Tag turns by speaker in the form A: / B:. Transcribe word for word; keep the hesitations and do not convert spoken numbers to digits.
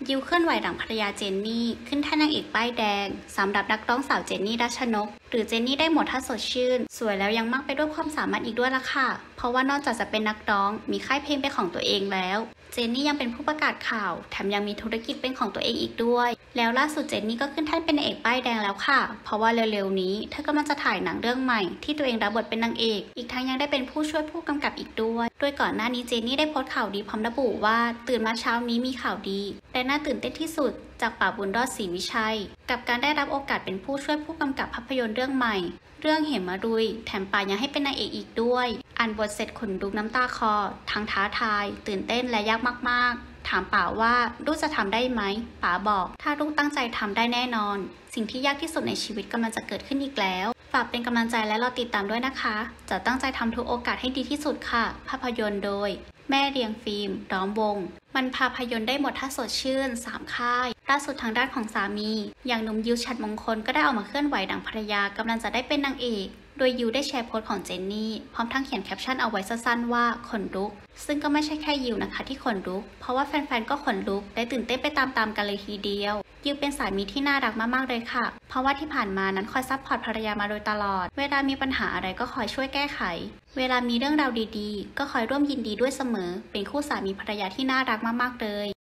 A: ยิวเคลื่อนไหวหลังภรรยาเจนนี่ขึ้นแท่นนางเอกป้ายแดงสำหรับนักร้องสาวเจนนี่รัชนกหรือเจนนี่ได้หมดถ้าสดชื่นสวยแล้วยังมากไปด้วยความสามารถอีกด้วยล่ะค่ะเพราะว่านอกจากจะเป็นนักร้องมีค่ายเพลงเป็นของตัวเองแล้วเจนนี่ยังเป็นผู้ประกาศข่าวแถมยังมีธุรกิจเป็นของตัวเองอีกด้วยแล้วล่าสุดเจนนี่ก็ขึ้นแท่นเป็นนางเอกป้ายแดงแล้วค่ะเพราะว่าเร็วๆนี้เธอกำลังจะถ่ายหนังเรื่องใหม่ที่ตัวเองรับบทเป็นนางเอกอีกทั้งยังได้เป็นผู้ช่วยผู้กำกับอีกด้วยโดยก่อนหน้านี้เจนนี่ได้โพสต์ข่าวดีพร้อมระบุว่าตื่นมาเช้านี้มีข่าวดีและน่าตื่นเต้นที่สุดจากป่าบุญรอดศรีวิชัยกับการได้รับโอกาสเป็นผู้ช่วยผู้กำกับภาพยนตร์เรื่องใหม่เรื่องเหมรุยแถมป่ายังให้เป็นนางเอกอีกด้วยอ่านบทเสร็จขนลุกน้ำตาคอทั้งท้าทายตื่นเต้นและยากมากๆถามป่าว่าลูกจะทำได้ไหมป่าบอกถ้าลูกตั้งใจทำได้แน่นอนสิ่งที่ยากที่สุดในชีวิตกำลังจะเกิดขึ้นอีกแล้วฝากเป็นกำลังใจและรอติดตามด้วยนะคะจะตั้งใจทำทุกโอกาสให้ดีที่สุดค่ะภาพยนตร์โดยแม่เรียงฟิล์มล้อมวงมันภาพยนตร์ได้หมดถ้าสดชื่นสามค่ายล่าสุดทางด้านของสามีอย่างหนุ่มยิวฉัตรมงคลก็ได้ออกมาเคลื่อนไหวดังภรรยากำลังจะได้เป็นนางเอกโดยยิวได้แชร์โพสต์ของเจนนี่พร้อมทั้งเขียนแคปชั่นเอาไว้สั้นๆว่าขนลุกซึ่งก็ไม่ใช่แค่ยิวนะคะที่ขนลุกเพราะว่าแฟนๆก็ขนลุกและตื่นเต้นไปตามๆกันเลยทีเดียวยิวเป็นสามีที่น่ารักมากๆเลยค่ะเพราะว่าที่ผ่านมานั้นคอยซัพพอร์ตภรรยามาโดยตลอดเวลามีปัญหาอะไรก็คอยช่วยแก้ไขเวลามีเรื่องราวดีๆก็คอยร่วมยินดีด้วยเสมอเป็นคู่สามีภรรยาที่น่ารักมากๆเลย